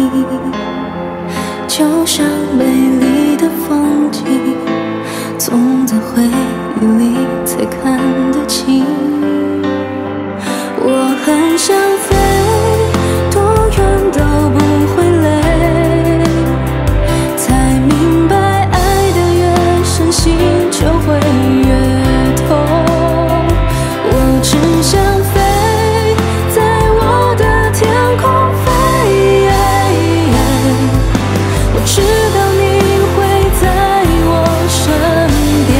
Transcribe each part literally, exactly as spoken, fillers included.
就像美丽的风景，总在回忆里才看得清。我很想飞，多远都不会累，才明白爱的越深，心就会越痛。我只想飞，在我的天空飞，我知道你会在我身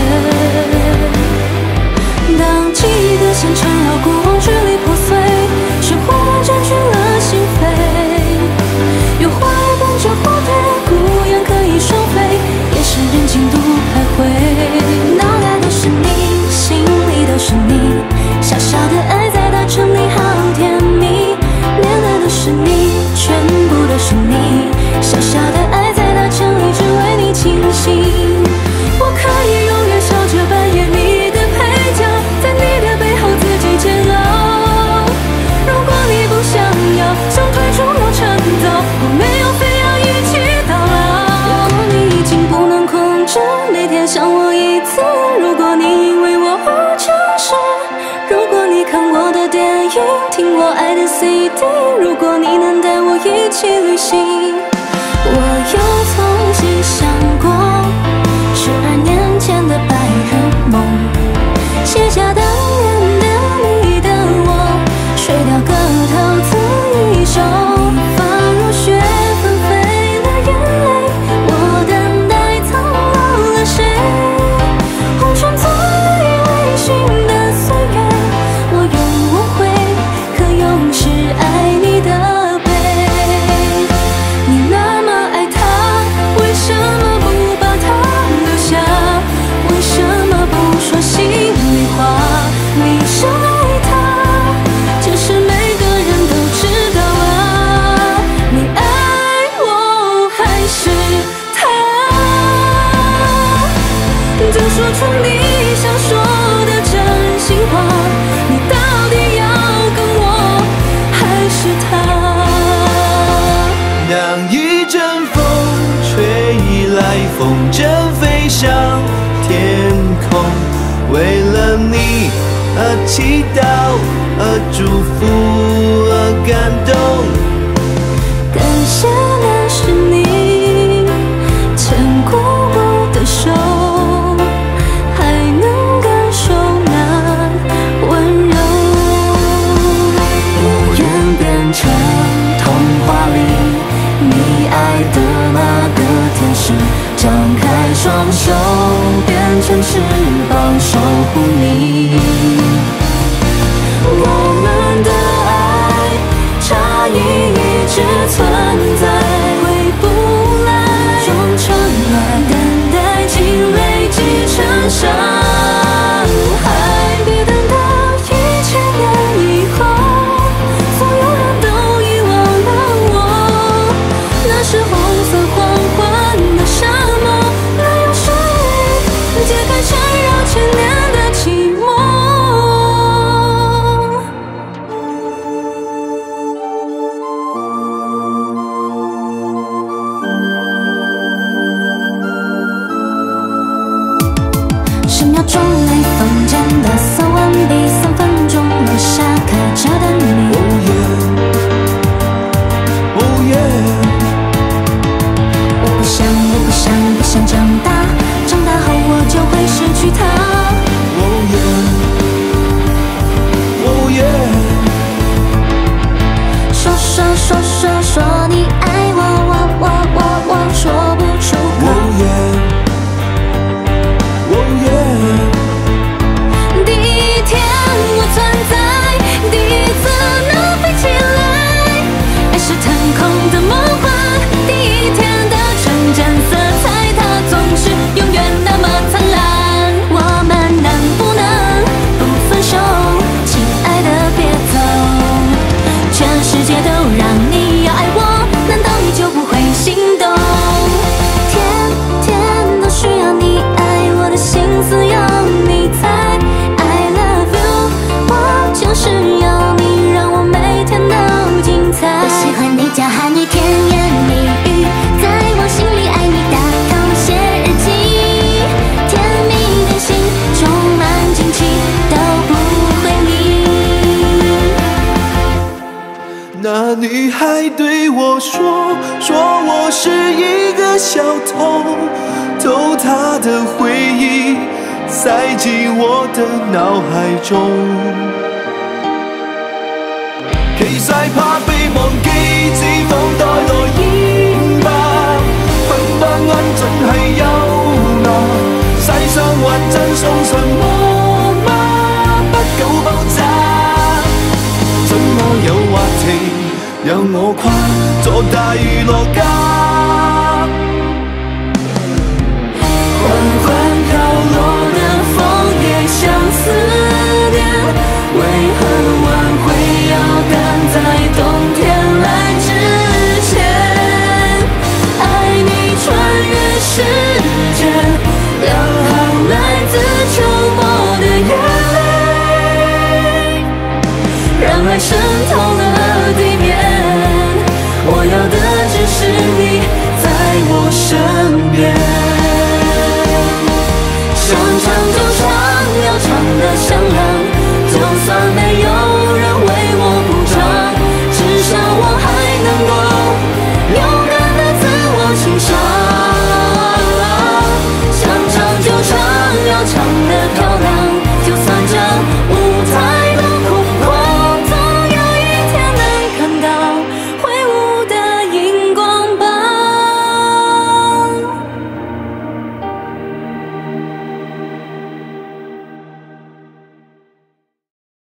边。当记忆的线缠绕过，支离破碎，是忽然占据了心扉。有花儿伴着蝴蝶，孤雁可以双飞，也是人尽度徘徊。脑袋都是你，心里都是你，小小的爱在大城里好甜蜜。面对的是你，全部都是你，小小的爱在大城里只为你倾心。我可以永远笑着扮演你的配角，在你的背后自己煎熬。如果你不想要，想退出又趁早，我没有非要一起到老。如果你已经不能控制，每天想我一次，如果你因为我而诚实，如果你看我的电影，听我爱的 C D， 如果你能带我一起旅行。我又重新想过十二年前的白日梦，写下当年的你的我，水调歌头自一首，放入雪纷飞了眼泪，我等待苍老了谁？红尘作为微醺的岁月，我永无悔，可永世爱你的背。你那么爱他，为什么不把他留下？为什么不说心里话？你深爱他，这是每个人都知道啊。你爱我还是他？就说出你想说的真心话，你到底要跟我还是他？ 当一阵风吹来，风筝飞向天空，为了你而祈祷，而祝福，而感动。 感谢的是你牵过我的手，还能感受那温柔。我愿变成童话里你爱的那个天使，张开双手，变成翅膀守护你。我们的爱差异一直存在，回不来，终成爱，等待竟累积成伤害。别等到一千年以后，所有人都遗忘了我，那是红色黄昏的沙漠，没有谁解开缠绕千年的寂寞。 是一个小偷，偷他的回忆，塞进我的脑海中。其實怕被忘記，只放帶來煙吧。分不安盡係幽默，世上還真送什麼嗎？不夠爆炸，怎麼有話題讓我跨做大娛樂家？緩緩飄落的楓葉像思念，為何